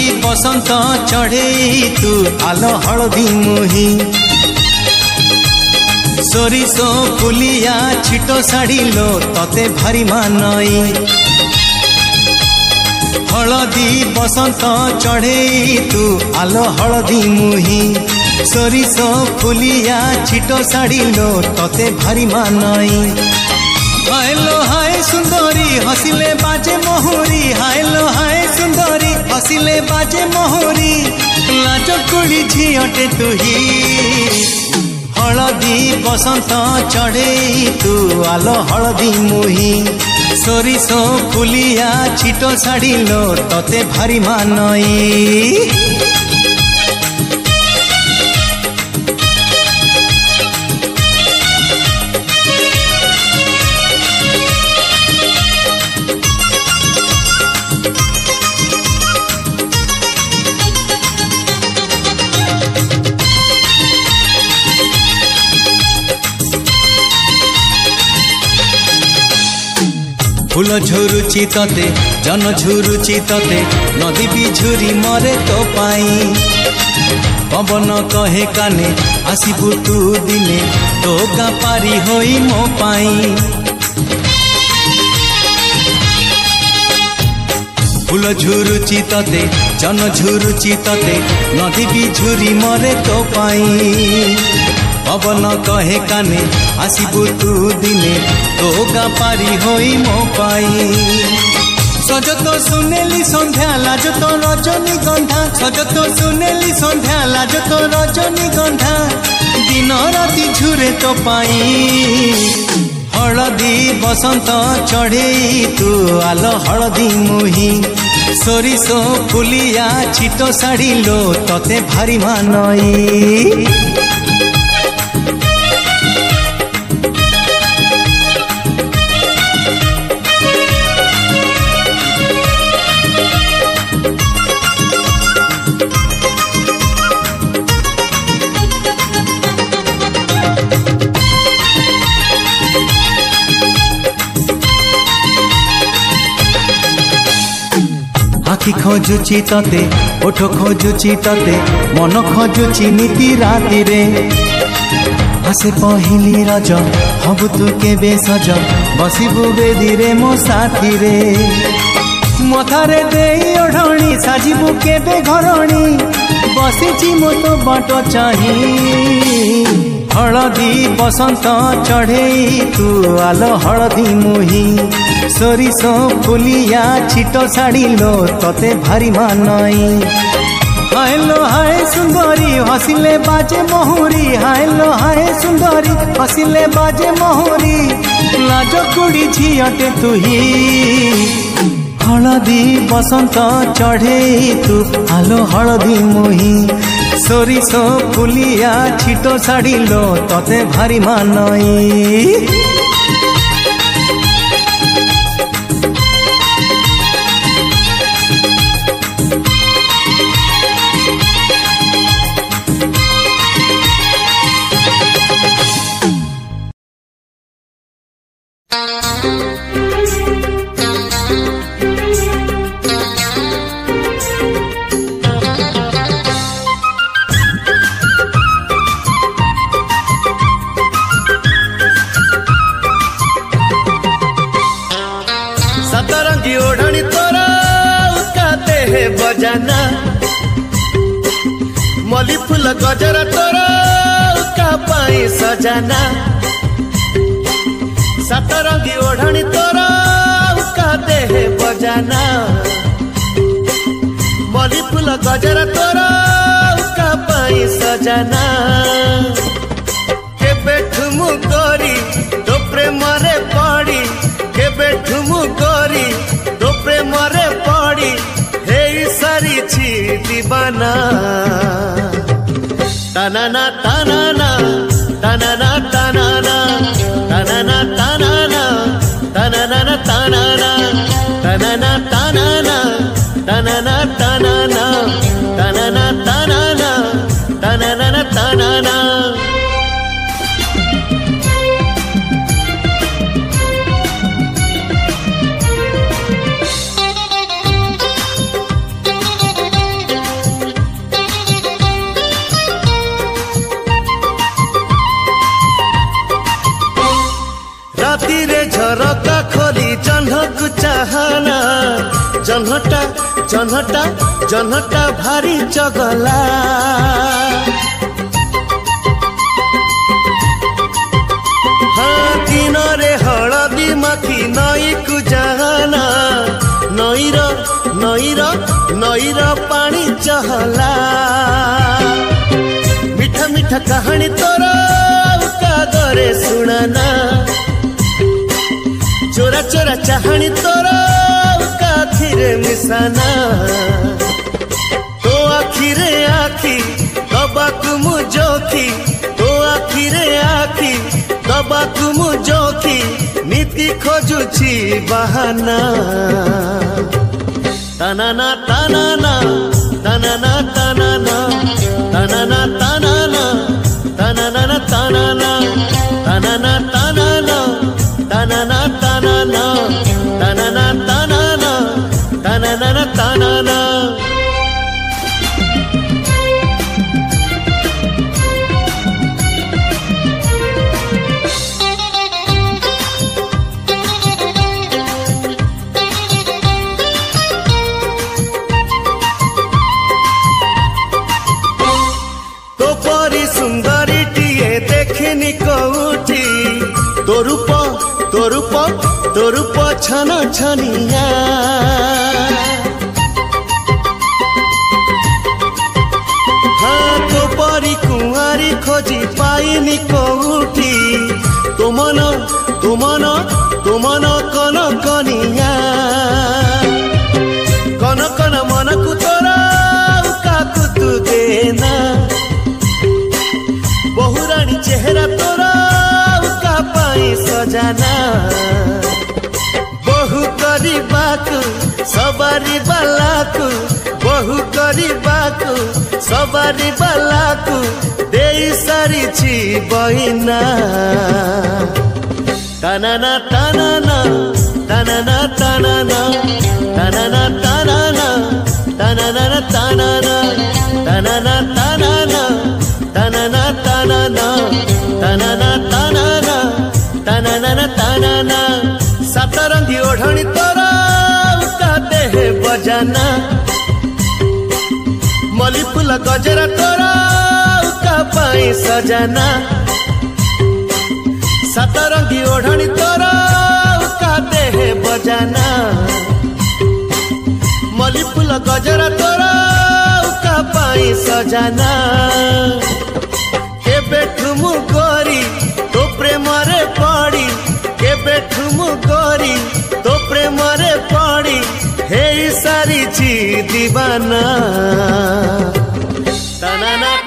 बसंत चढ़े तू आलो हलदी मुही सोरिष फुलिया छिट साड़िलो तते भारी मानई हलदी बसंत चढ़े तू आलो हलदी मुही सोरिष फुलिया छिट साड़िलो तते भारी मानई हायलो हाय सुंदरी हसिले बाजे मोहरी हायलो हाय सुंदरी हसिले बाजे मोहरी लाज कुड़ी झियटे तुही हलदी बसंत चढ़े तू आलो हलदी मुही सोरिष फुलिया छिट साड़िलो तते भारी मानई फूल झुरुची तते जन झुरुची तते नदी भी झुरी मरे तो पाई पवन कहे काने आसिबु तू दिने तो गा पारी होई मो पाई फूल झुरुची तते जन झुरुची तते नदी भी झुरी मरे तो पाई पवन कहे काने आसिबु तू दिने तो गा पारी होई मो पाई सज तो सुनेली संध्या लाज तो रजनी गंधा सज तो सुनेली संध्या लाज तो रजनी गंधा दिन राति झुरे तो पाई हलदी बसंत चढ़े तू आलो हलदी मुही सोरिष फुलिया छिट साड़िलो तते भारी मानई आखि खोजुची तते ओठ खोजुची तते मन खोजुची नीति राति रे आसे पहिली रज हबु तू केबे सज बसिबु बेदी रे मो साथी रे मथारे देई ओढ़णी साजिबु केबे घरणी बसिची मो तो बाट चाही हलदी बसंत चढ़े तू आलो हलदी मुही सोरिष फुलिया छिट साड़िलो तते भारी मानई हायलो हाय सुंदरी हसिले बाजे मोहरी हायलो हाय सुंदरी हसिले बाजे मोहरी लाज कुड़ी झियटे तुही हलदी बसंत चढ़े तू आलो हलदी मुही सोरिष फुलिया छिट साड़िलो तते भारी मानई सतरंगी ओढ़नी तोरा उसकाते है बजाना मली फूल गजरा तोरा उसका पाई सजाना सतरंगी ओढ़नी तोरा उसकाते है बजाना मली फूल गजरा तोरा उसका पाई सजाना केबे ठुमु करी तो प्रेम रे पड़ी केबे ठुमु करी तो प्रेम रे पड़ी हे सारी छी दीवाना तनाना तनाना तनाना तनाना तनाना तनाना तनाना तनाना तनाना तनाना तनाना तनाना तनाना तनाना तनाना तनाना जन्हକୁ चाहना जन्हटा जन्हटा जन्हटा भारी चगला हाँ दिन रे हलदी माखी नई को जाना नईर नईर नईर पानी चहला मीठा मीठा कहानी तोरा कागरे सुनाना चोरा चोरा चाहनी तोरा काथिरे मिसाना तो आखिरे आखी दबाकु मु जोखी तो आखिरे आखी दबाकु मु जोखी नीति खोजुची बहाना तनाना तनाना तनाना तनाना तनाना तनाना तनाना तनाना तनाना तनाना तनाना तनाना तनाना तनाना तनाना तनाना तो परी सुंदरी टीए देखनी कौठी तो रूप तो रूप छन छनिया हाँ तो परी कुंवारी खोजी पाइनी कौठी तुमन तुमन तुमन कन कनिया कन कन मन को तोरा काकु तू देना बहुरानी चेहरा तोरा का पाई सजाना बहु करीबाकु सबारी बालाकु बहु करीबाकु सबारी बालाकु देई सारिछि बहिना तनाना तनाना तनाना तनाना तनाना तनाना तनाना तनाना तनाना तनाना तनाना तनाना तनाना तनाना तनाना तनाना सतरंगी ओढ़नी तोरा कहते हैं बजाना मली फूल गजरा तोरा का पाई सजाना सतरंगी ओढ़नी तोरा कहते हैं बजाना मली फूल गजरा तोरा का पाई सजाना ठुमु गोरी तो प्रेम रे पड़ी केबे ठुमु गोरी तो प्रेम रे पड़ी हे सारी ची दीवाना तनाना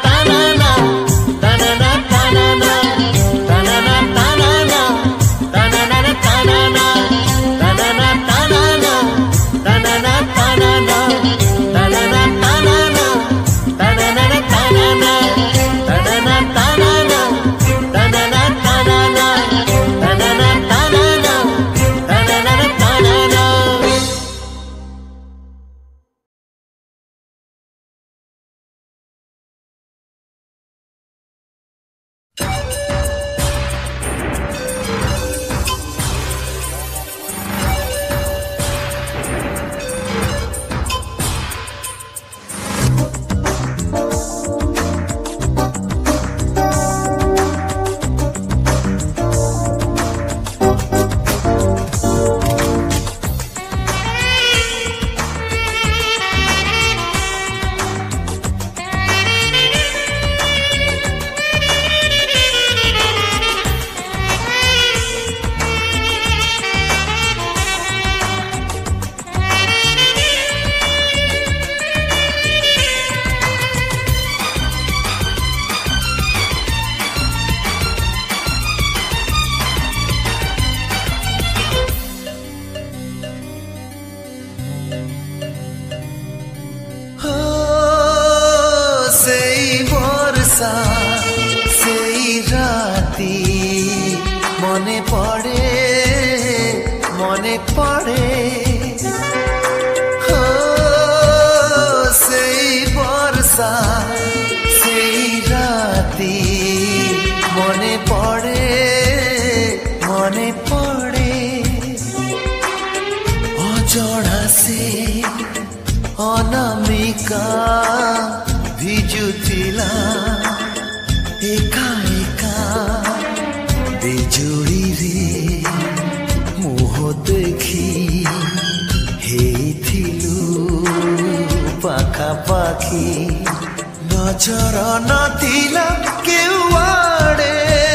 ଅନାମିକା ଭିଜୁଥିଲା ଏକା ଏକା ବିଜୁଳିରେ ମୁହଁ ଦେଖି ହେଇଥିଲୁ ପାଖାପାଖି ନଜର ନଥିଲା କେଉଆଡ଼େ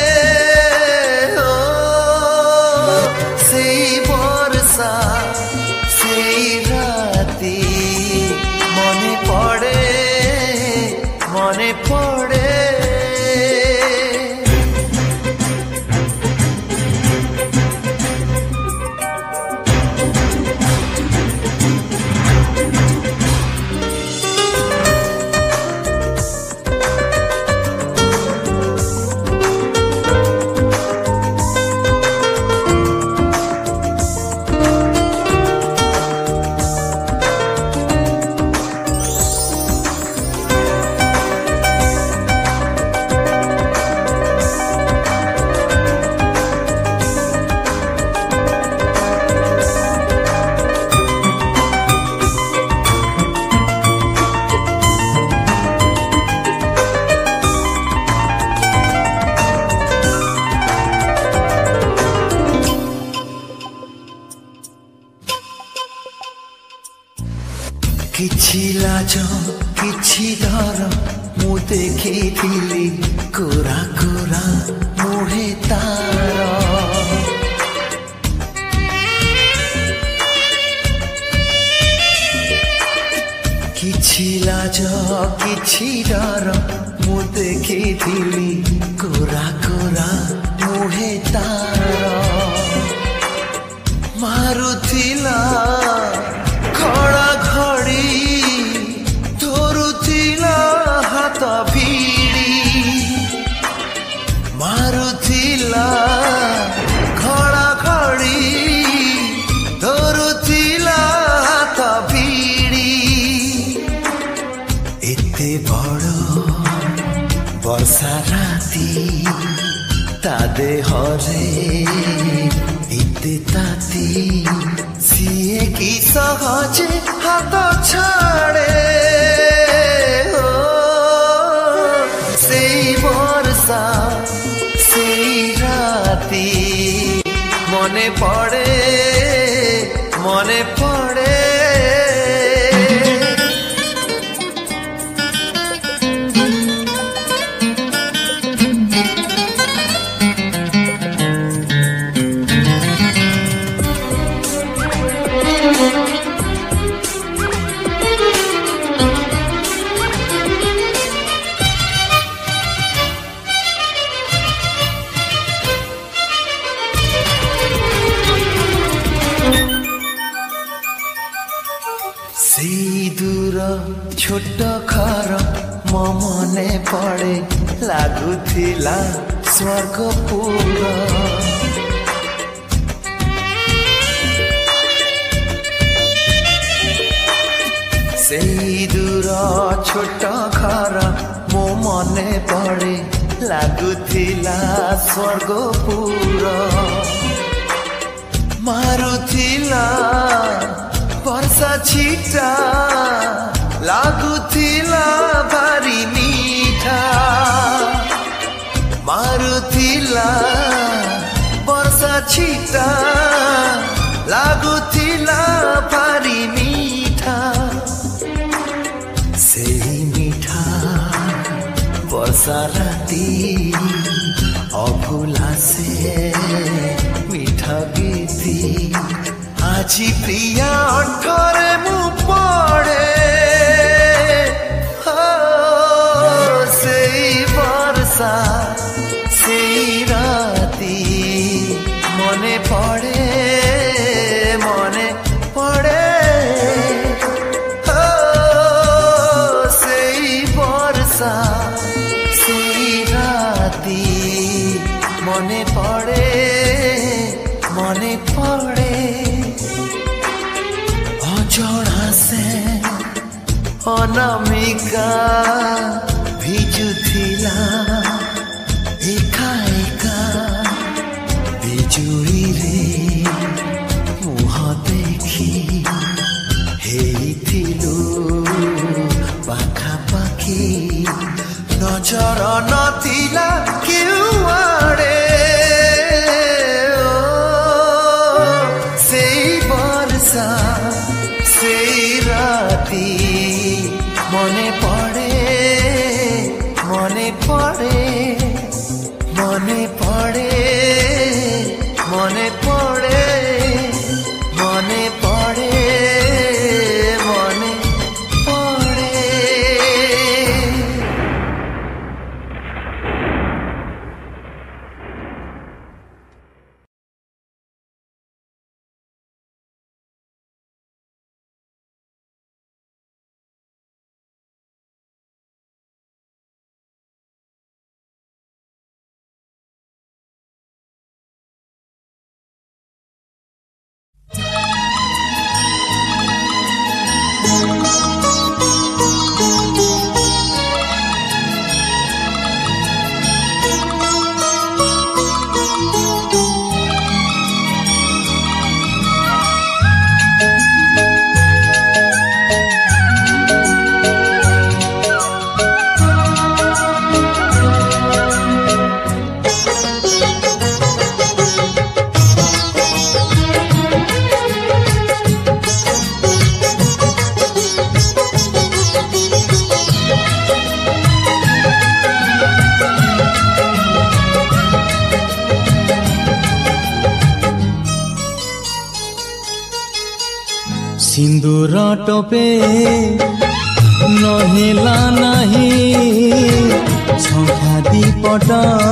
ସେଇ ବର୍ଷା ସେଇ ରାତି ମନେ ପଡ଼େ ମନେ ପଡ଼େ କିଛି ଲାଜ କିଛି ଡର ମୁଁ ଦେଖିଥିଲି କୋରା କୋରା ମୁହେ ତାର କିଛି ଲାଜ କିଛି ଡର ମୁଁ ଦେଖିଥିଲି କୋରା କୋରା ମୁହେ ତାର ମାରୁଥିଲା ଖଡ଼ା ଘଡ଼ି ଧରୁଥିଲା ହାତ ଭିଡ଼ି ମାରୁଥିଲା ଖଡ଼ା ଘଡ଼ି ଧରୁଥିଲା ହାତ ଭିଡ଼ି ଏତେ ବଡ଼ ବର୍ଷା ରାତି ତା ଦେହରେ ଏତେ ତାତି ସିଏ କି ସହଜେ ହାତ ଛାଡ଼େ ସେଇ ବର୍ଷା ସେଇ ରାତି ମନେ ପଡ଼େ ମନେ ପଡ଼େ ସେଇ ଦୂର ଛୋଟ ଘର ମୋ ମନେ ପଡ଼େ ଲାଗୁଥିଲା ସ୍ୱର୍ଗପୁର ସେଇ ଦୂର ଛୋଟ ଘର ମୋ ମନେ ପଡ଼େ ଲାଗୁଥିଲା ସ୍ୱର୍ଗପୁର ମାରୁଥିଲା ବର୍ଷା ଛିଟା ଲାଗୁଥିଲା ଭାରି ମିଠା ମାରୁଥିଲା ବର୍ଷା ଛିଟା ଲାଗୁଥିଲା ଭାରି ମିଠା ସେଇ ମିଠା ବର୍ଷା ରାତି ଅଭୁଲା ସେ ମିଠା ଗୀତି আজি প্রিয়া অন্তরে মু পড়ে সেই বর্ষা সেই রাতি মনে পড়ে মনে পড়ে সেই বর্ষা সেই রাতি মনে পড়ে মনে পড়ে অজଣା ସେ ଅନାମିକା ଭିଜୁଥିଲା ଏକା ଏକା ବିଜୁଳିରେ ମୁହଁ ଦେଖି ହେଇଥିଲୁ মনে পড়ে মনে পড়ে মনে পড়ে। सिंदूर टोपे नहेला नहीं संख्या दीपट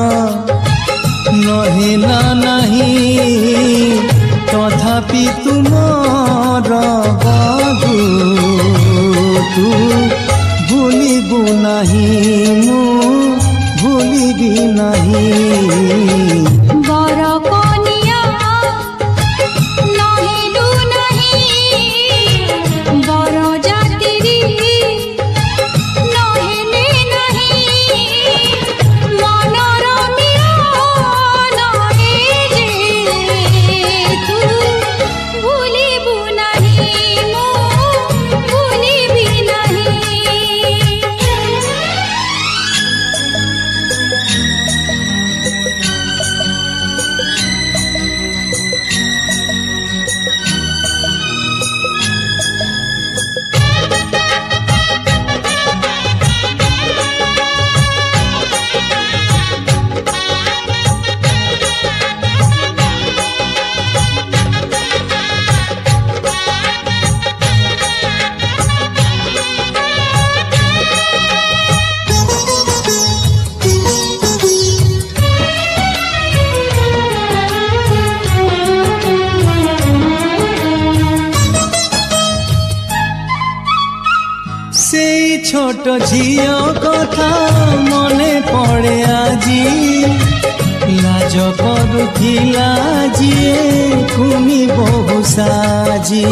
नहेला नहीं तथापि तुमर बधू तू भूलिबु नहीं मु भूलिबी नहीं बर छोट झियो कथा मने पड़े आजी लाज करुथिला जिए कुनी बहु साजी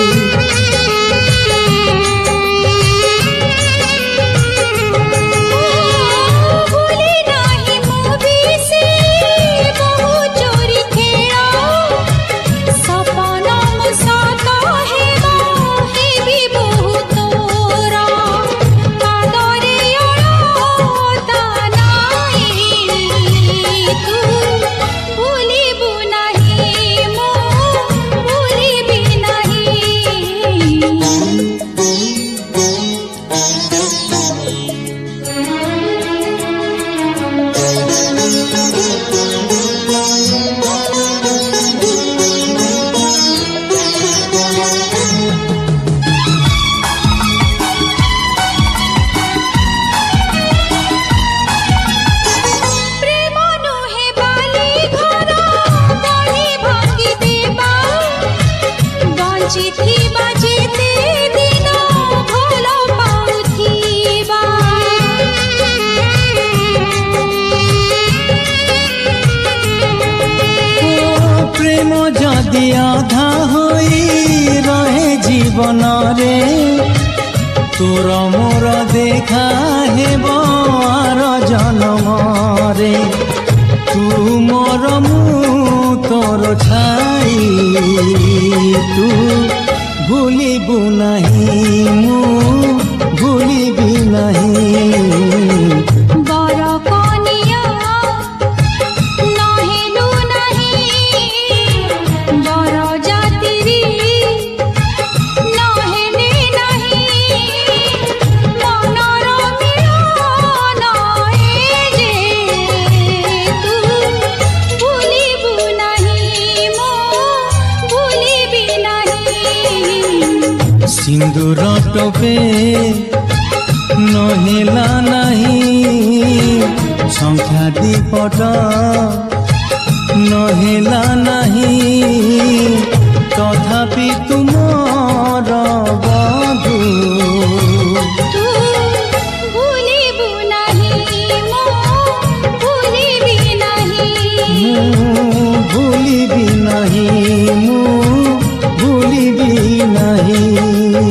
आधा होई रहे जीवन रे तोर मोर देखा हेब आर जन्म रे तू मोर मु तोर छाई तू भूलिबु नहीं मु भूलिबी नहीं नहीं सिंदूर टोपे नहेला नहीं संख्या दीपट नहेला नहीं तथापि तुमर बधू भूलिबु नहीं मो भूलिबि नहीं भूलिबि नहीं मु भूलिबि नहीं।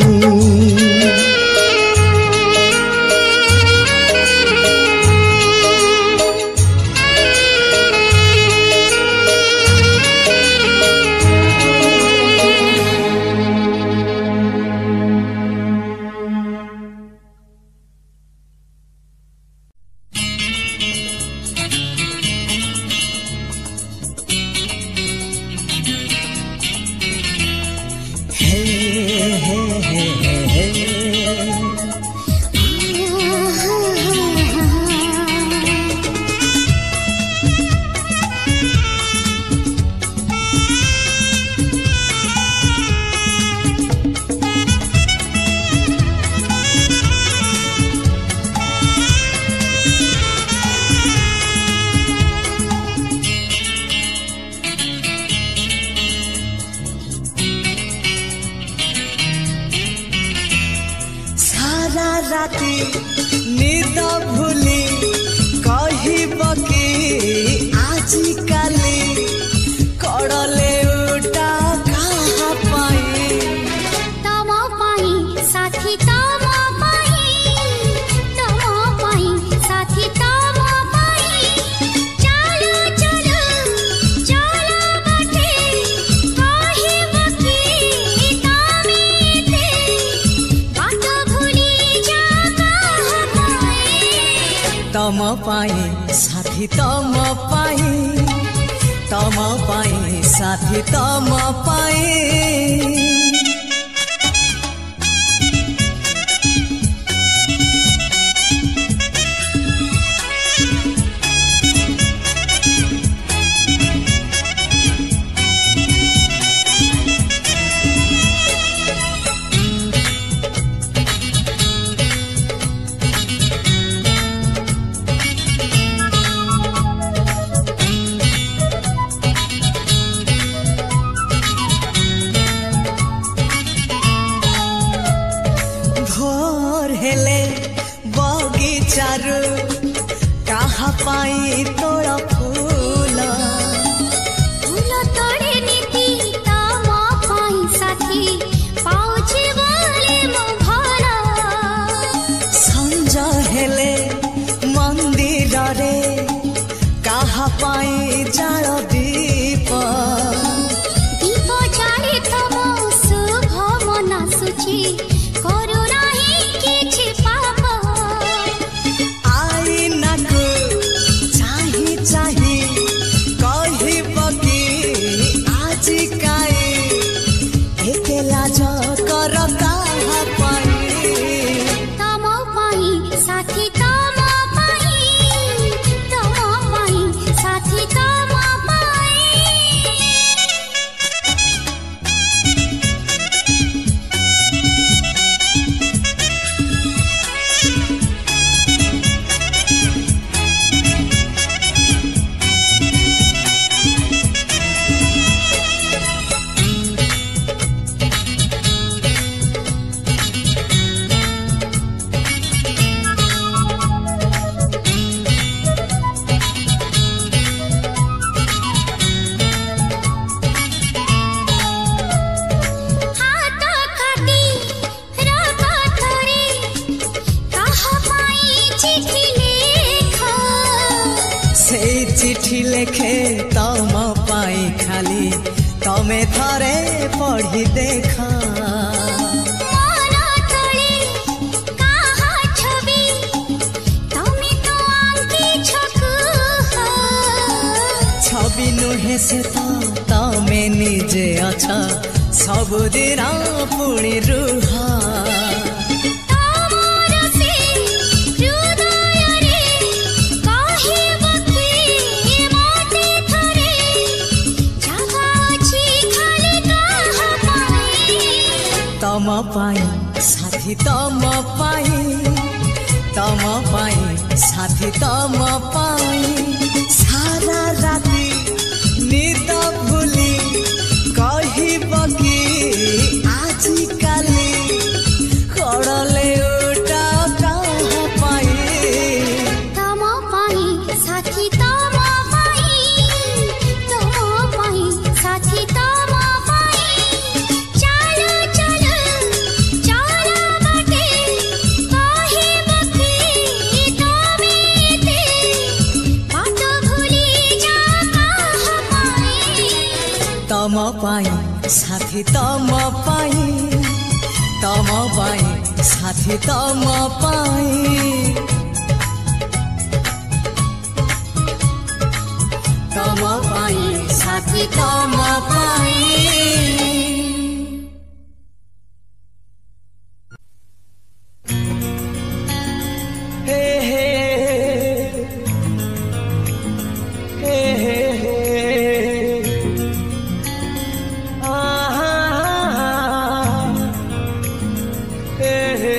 तम पाई साथी तम पाई साथी तम पाई। पाई तोरा फूल फूल तोड़े नीति तम पाई साथी पाउछि बोले मो भला। संज हेले मंदिर रे काहा पाई जाल दीप दीप जाले तम शुभ मन सुची करू नाही किछि पाप। चिट्ठी लेखे तम पाई खाली तमे थरे पढ़ी देखा। छवि नुहे से तो तमे निजे अच्छा सबुदिन पुणी रुहा। तम पाई साथी तम पाई तम पाई साथी तम पाई सारा राती निद भूली कहब कि आजी काली खड़ले उठा कहाँ पाई तम पाई साथी तम पाई साथी तम पाई चलो चलो चलो बाटे कहब कि तमे ते बात भूली जा कहाँ पाई तम पाई साथी तम पाई तम पाई साथी तम पाई तम पाई साथी तम पाई हे हे हे हे हे आहा हे हे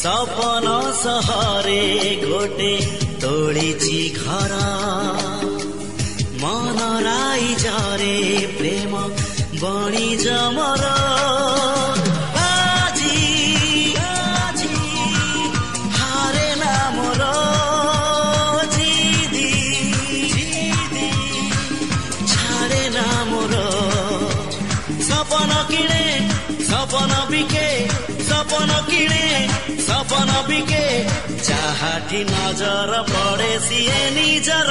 सपन सहरे गोटे तोड़िछि घर मन राई जरे प्रेम बणी जमर आजी आजी हारे ना मोर जिदी जिदी छाड़े ना मोर सपन किणे सपन बिके सपन किणे सपन बिके जाहाटी नजर पड़े सिए निजर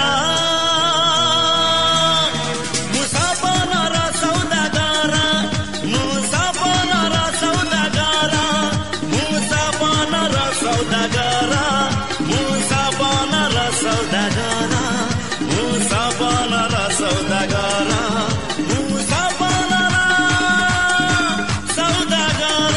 मु सपनर सौदागर मु सपनर सौदागर मु सपनर सौदागर मु सपनर सौदागर मु सपनर सौदागर मु सपनर सौदागर।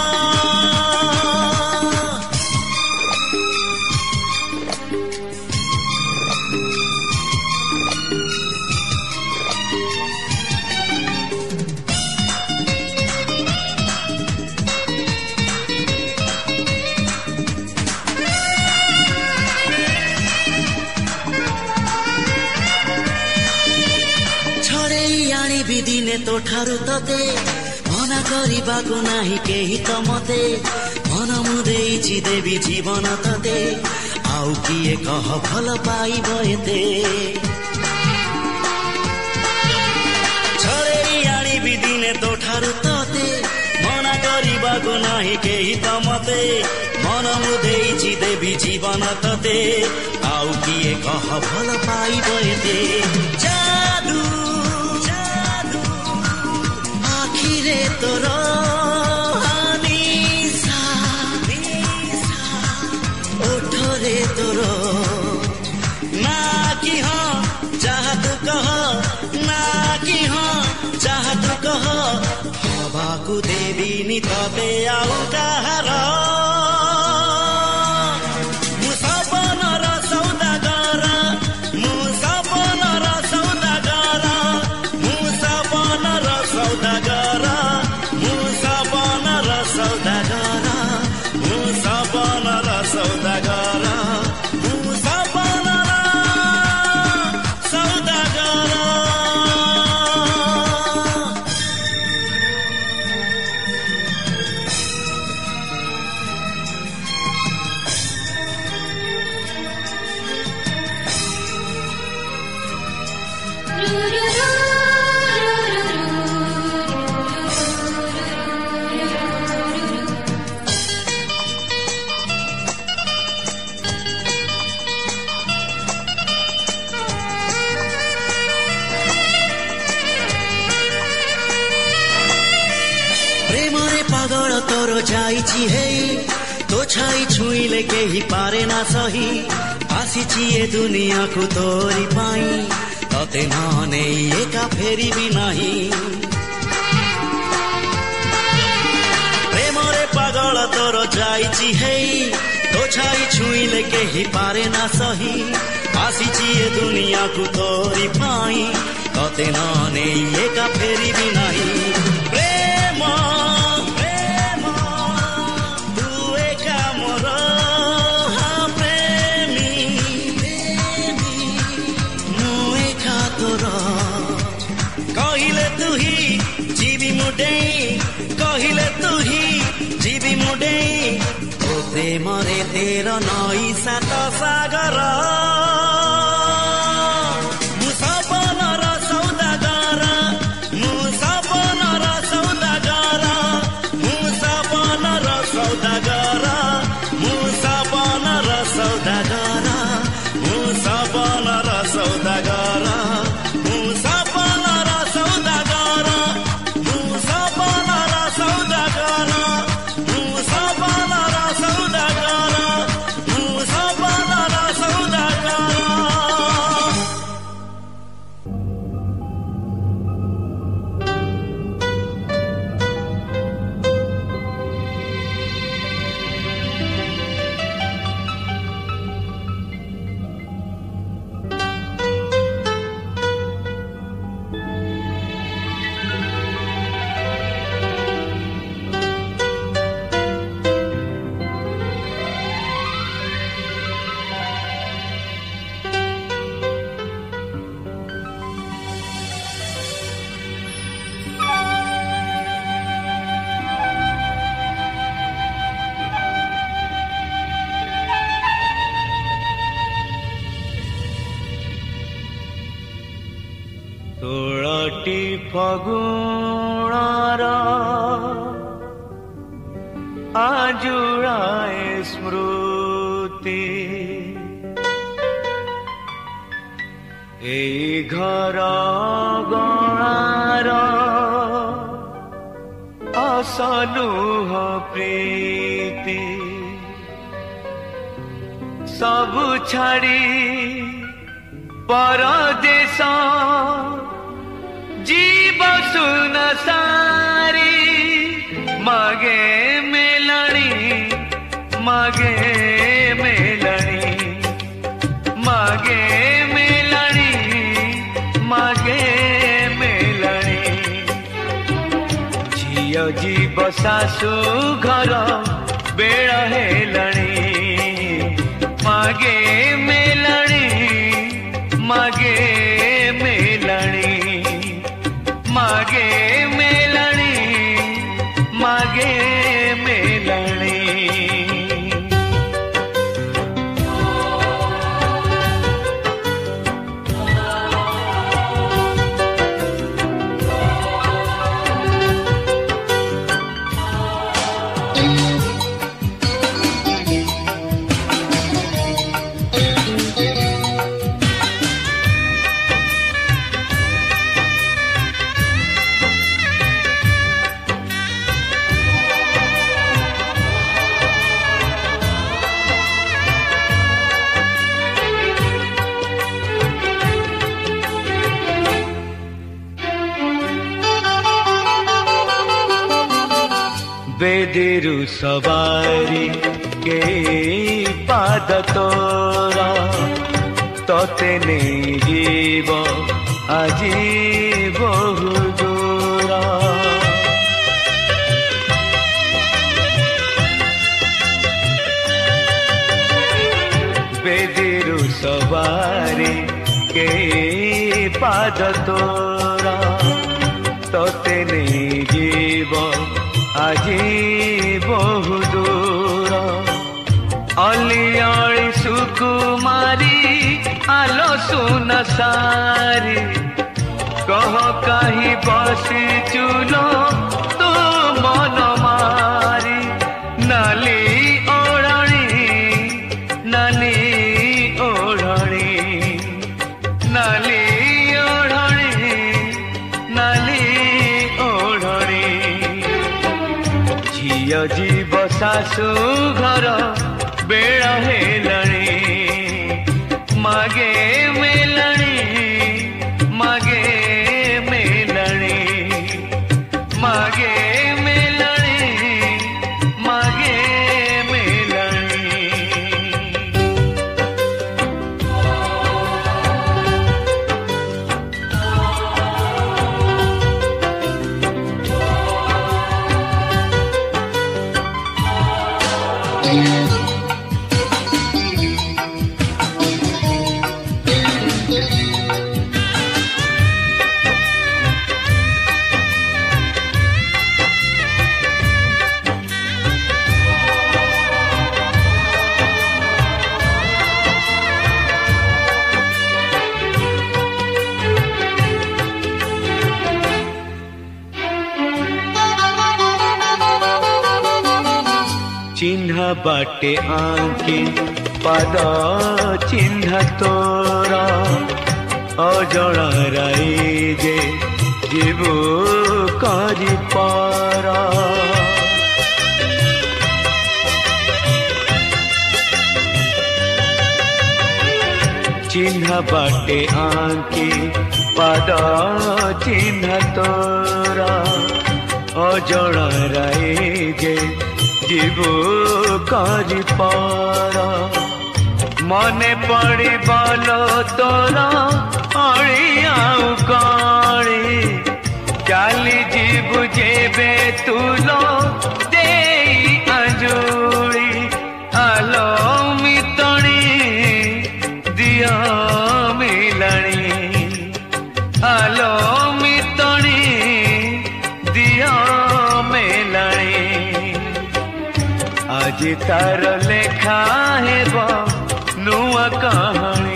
दिने तो ठारू तते मना करबाकू नाही केही त मते मन मुदेइछि देवी जीवन तते आउ किए कह भल पाइब एते छड़ेई आनिबि दिने तो ठारू तते मना करबाकू नाही केही त मते मन मुदेइछि देवी जीवन तते आउ किए कह भल पाइब एते जादू रे तोर निशा ओठरे तोर ना कि हाँ चाह तू कह ना कि हाँ चाह तू कह हवाकू देविनी तबे आउ काहार मु सपनर सौदागर मु सपनर सौदागर मु सपनर सौदागर मु सपनर सौदागर मु सपनर सौदागर मु सपनर सौदागर। पागल तोर जाइछि हे तो छाई छुईले केही पारे ना सही आसिछि ए दुनिया को तोरी पाई तते नाने एका फेरी भी नाही प्रेम रे पागल तोर जाइछि हे तो छाई छुईले केही पारे ना सही आसिछि ए दुनिया को तोरी पाई तते नाने एका फेरी भी नाही प्रेम कहिले तू ही जीवी मुडे कहिले तू ही जीवी मुडे ओ प्रेम रे तेर नई सात सागर मु सपनर सौदागर मु सपनर सौदागर मु सपनर सौदागर मु सपनर सौदागर मु सपनर सौदागर मु सपनर सौदागर मु सपनर सौदागर मु सपनर सौदागर मु सपनर सौदागर। फगुणार आजुड़ाए स्मृति ए घर गणार असलुह प्रीति सबु छाड़ी परदेश जीव सुन सारी मागे मेलणी मागे मेलणी मागे मेलणी मागे मेलणी झियो जीव सासु घर बेड़ हेलणी मागे मेलणी मागे मेलणी मागे मेलणी मागे मेलणी बेदिरु सवारी के पाद तोरा तोते नहीं जीव आजी बहु दूरा बेदिरु सवारी के पाद तोरा तोते नहीं जीव आजी बहु दूर अलियाली सुकुमारी आलो सुन सारी कह कहीं बसी चुलो तू मन मारी नाली ओढ़णी नाली ओढ़णी नाली ओढ़णी नाली ओढ़णी झियो जीव सासु घर बेड़ हेलणी मागे मेलणी मागे मेलणी मागे मेलणी मागे मेलणी चिन्ह बाटे आंके पाद चिन्ह तोरा अजड़ा राई जे जीवु करी पारा चिन्ह बाटे आंके पाद चिन्ह तोरा अजड़ा राई जे जीवु करी पारा मने पड़ी बालो तोरा अड़ियाऊ कणी चाली जीवु जेबे तुलो दे अंजुड़ी आलो मितणी दिया मिलणी आलो मितणी दिया मिलणी आज तार लेखा हेब नुआ कहानी